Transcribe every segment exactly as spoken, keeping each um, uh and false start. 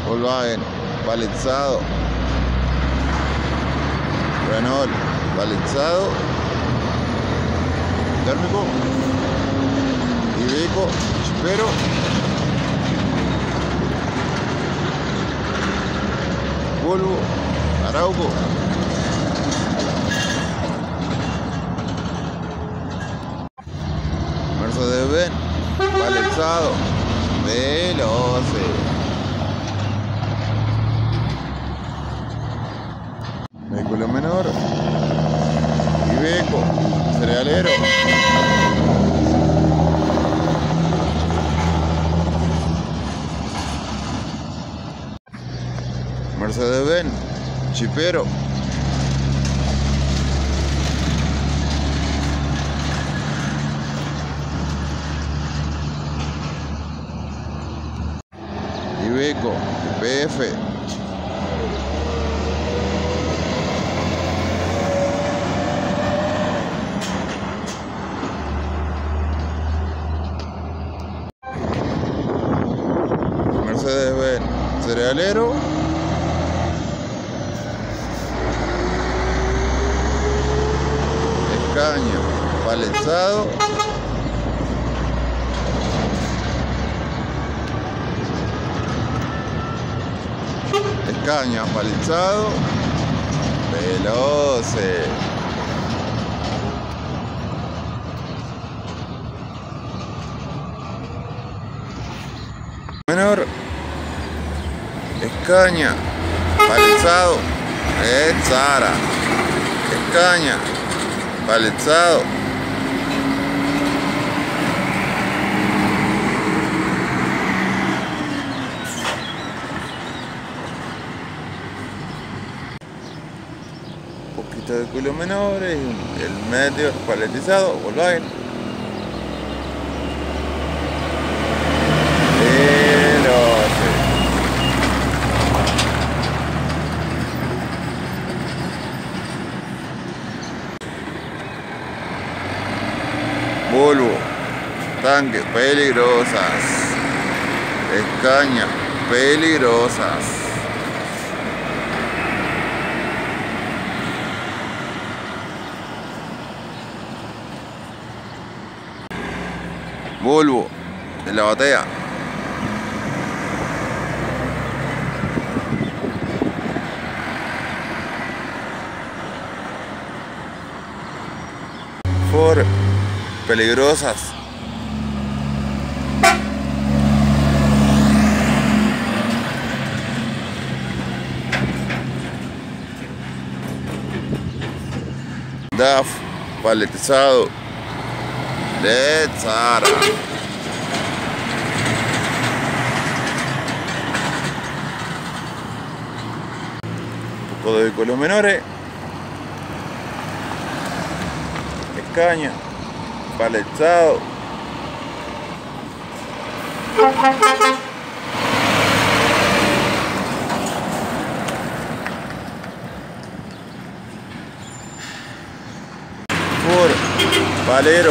Volkswagen, palizado. Renault, palizado. Térmico. Iveco, Chipero. Volvo, Arauco. Mercedes-Benz, palizado. Veloce. Vehículo menor. Iveco, cerealero. Mercedes-Benz, Chipero. Iveco, P F. Mercedes-Benz, cerealero. Escaña, palizado. Escaña, palizado. Veloce. Menor. Escaña, palizado. Zara. Escaña, palizado. Un poquito de culo menores y el medio paletizado, Volkswagen. Veloce. Volvo, tanques peligrosas. Escaña, peligrosas. Volvo, de la batea. Ford, peligrosas. D A F, paletizado. De Zara. Un poco de vehículos menores. Escaña, paletizado. Ford, Valero.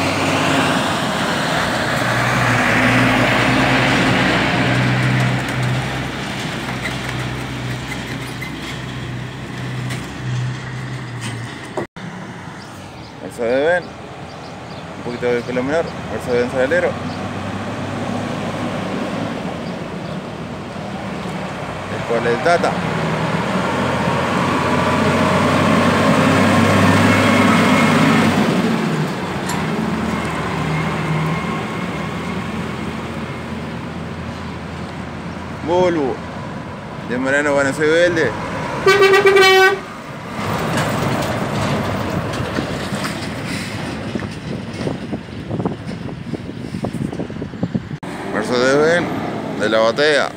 Mercedes-Benz, un poquito de vehículo menor, Mercedes-Benz cerealero. Escuela del Tata. Volvo, de Moreno Buenos Aires. Mercedes-Benz, de la batea.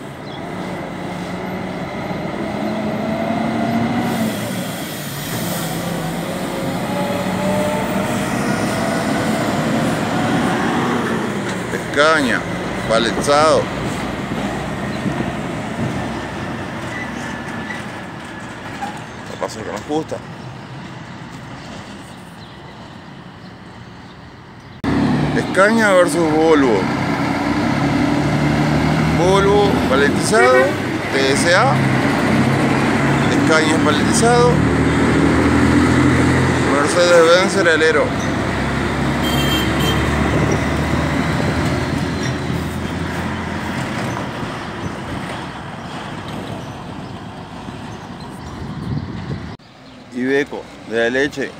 Escaña, paletizado. Lo paso que nos gusta. Escaña versus Volvo. Volvo, paletizado. T S A, Scania paletizado, Mercedes-Benz cerealero. Iveco de la leche.